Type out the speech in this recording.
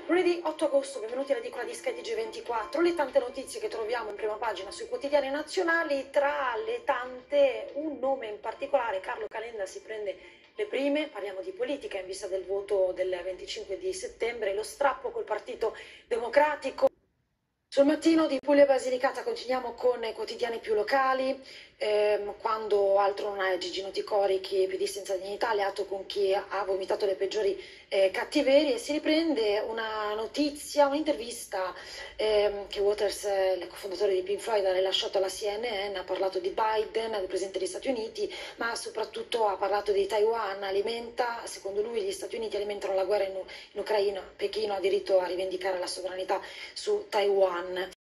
Lunedì 8 agosto, benvenuti all'edicola di Sky TG24. Le tante notizie che troviamo in prima pagina sui quotidiani nazionali, tra le tante un nome in particolare. Carlo Calenda si prende le prime, parliamo di politica in vista del voto del 25 di settembre, lo strappo col Partito Democratico. Sul mattino di Puglia e Basilicata continuiamo con i quotidiani più locali, quando altro non è Gigino Ticori che PD Senza Dignità, alleato con chi ha vomitato le peggiori cattiverie. Si riprende una notizia, un'intervista che Waters, il cofondatore di Pink Floyd, ha rilasciato alla CNN, ha parlato di Biden, del presidente degli Stati Uniti, ma soprattutto ha parlato di Taiwan. Secondo lui gli Stati Uniti alimentano la guerra in Ucraina, Pechino ha diritto a rivendicare la sovranità su Taiwan.